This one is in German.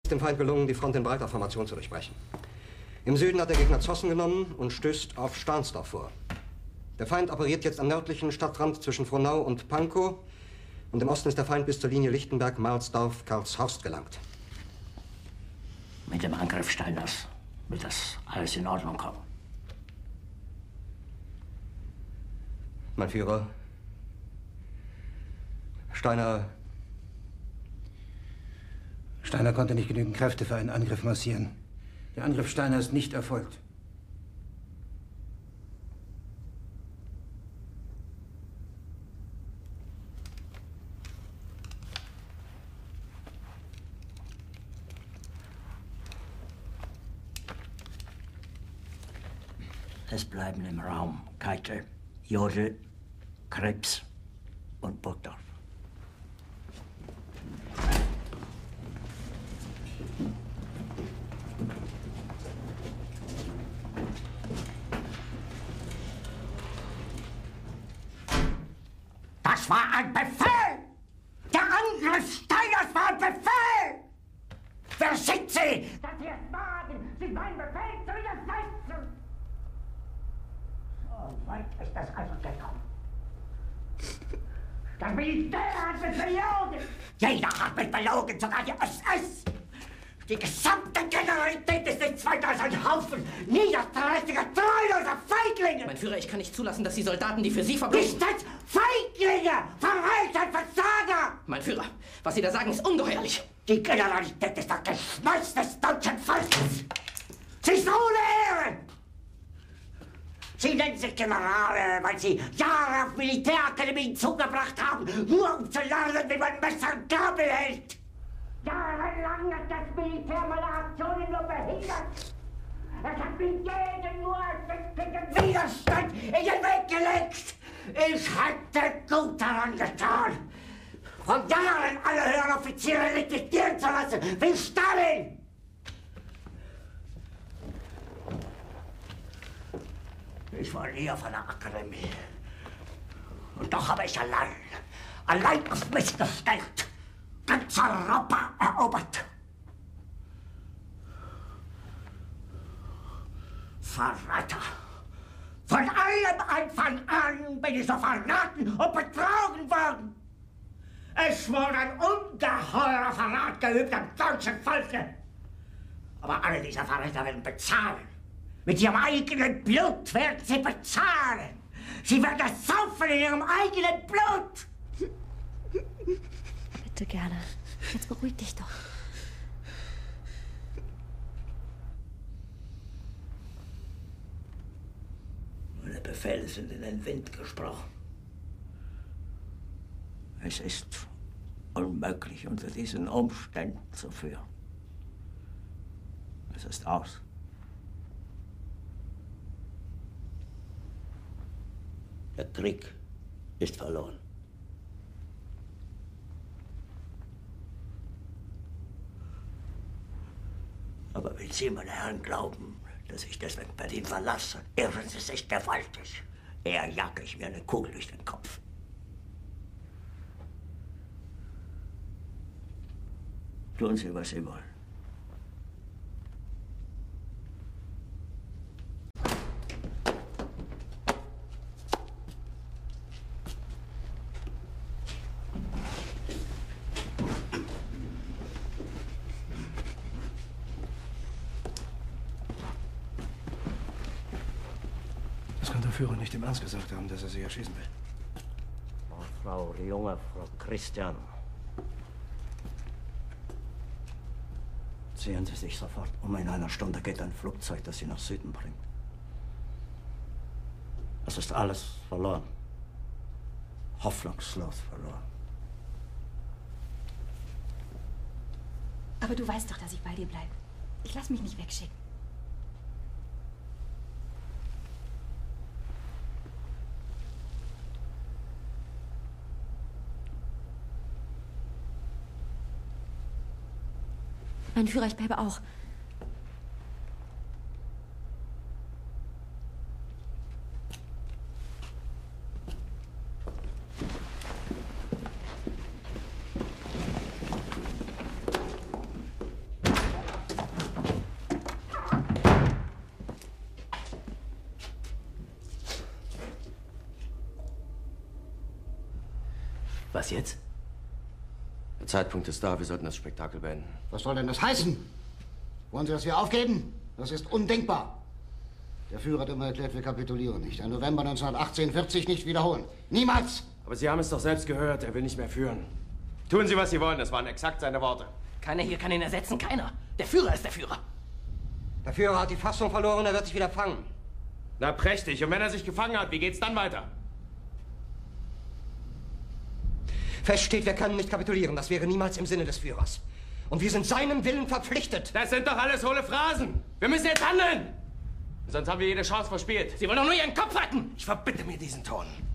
dem Feind gelungen, die Front in breiter Formation zu durchbrechen. Im Süden hat der Gegner Zossen genommen und stößt auf Stahnsdorf vor. Der Feind operiert jetzt am nördlichen Stadtrand zwischen Frohnau und Pankow. Und im Osten ist der Feind bis zur Linie Lichtenberg-Marsdorf-Karlshorst gelangt. Mit dem Angriff Steiners wird das alles in Ordnung kommen. Mein Führer, Steiner konnte nicht genügend Kräfte für einen Angriff massieren. Der Angriff Steiner ist nicht erfolgt. Es bleiben im Raum Keitel, Jodl, Krebs und Burgdorf. Das war ein Befehl! Der Angriff Steiners war ein Befehl! Wer sind Sie, dass Sie es wagen, sich meinem Befehl zu widersetzen? So weit ist das also gekommen. Das Militär hat mich belogen! Jeder hat mich belogen, sogar die SS! Die gesamte Generalität ist nichts weiter als ein Haufen niederträchtiger, treuloser Feiglinge! Mein Führer, ich kann nicht zulassen, dass die Soldaten, die für Sie verbringen... Nicht als Feiglinge! Verreiter, Versager! Mein Führer, was Sie da sagen, ist ungeheuerlich. Die Generalität ist das Geschmeiß des deutschen Volkes! Sie ist ohne Ehre! Sie nennen sich Generale, weil Sie Jahre auf Militärakademien zugebracht haben, nur um zu lernen, wie man Messer und Gabel hält! Jahrelang hat das Militär meine Aktionen nur behindert. Es hat mir jeden nur ersichtlichen Widerstand in den Weg gelegt. Ich hätte gut daran getan, von Jahren alle höheren Offiziere liquidieren zu lassen, wie Stalin. Ich war nie auf einer Akademie. Und doch habe ich allein auf mich gestellt, ganz Europa erobert. Verräter! Von allem Anfang an bin ich so verraten und betrogen worden. Es wurde ein ungeheurer Verrat geübt am deutschen Volke. Aber alle diese Verräter werden bezahlen. Mit ihrem eigenen Blut werden sie bezahlen. Sie werden es saufen in ihrem eigenen Blut. Bitte gerne. Jetzt beruhig dich doch. Meine Befehle sind in den Wind gesprochen. Es ist unmöglich, unter diesen Umständen zu führen. Es ist aus. Der Krieg ist verloren. Aber wenn Sie, meine Herren, glauben, dass ich deswegen Berlin verlasse, irren Sie sich gewaltig. Eher jage ich mir eine Kugel durch den Kopf. Tun Sie, was Sie wollen. Das kann der Führer nicht im Ernst gesagt haben, dass er sie erschießen will. Oh, Frau Christian. Ziehen Sie sich sofort um. In einer Stunde geht ein Flugzeug, das Sie nach Süden bringt. Es ist alles verloren. Hoffnungslos verloren. Aber du weißt doch, dass ich bei dir bleibe. Ich lass mich nicht wegschicken. Mein Führer, ich bleibe auch. Was jetzt? Der Zeitpunkt ist da, wir sollten das Spektakel beenden. Was soll denn das heißen? Wollen Sie das hier aufgeben? Das ist undenkbar. Der Führer hat immer erklärt, wir kapitulieren nicht. Ein November 1918 wird sich nicht wiederholen. Niemals! Aber Sie haben es doch selbst gehört, er will nicht mehr führen. Tun Sie, was Sie wollen, das waren exakt seine Worte. Keiner hier kann ihn ersetzen, keiner. Der Führer ist der Führer. Der Führer hat die Fassung verloren, er wird sich wieder fangen. Na prächtig, und wenn er sich gefangen hat, wie geht's dann weiter? Fest steht, wir können nicht kapitulieren. Das wäre niemals im Sinne des Führers. Und wir sind seinem Willen verpflichtet. Das sind doch alles hohle Phrasen. Wir müssen jetzt handeln. Sonst haben wir jede Chance verspielt. Sie wollen doch nur Ihren Kopf retten. Ich verbitte mir diesen Ton.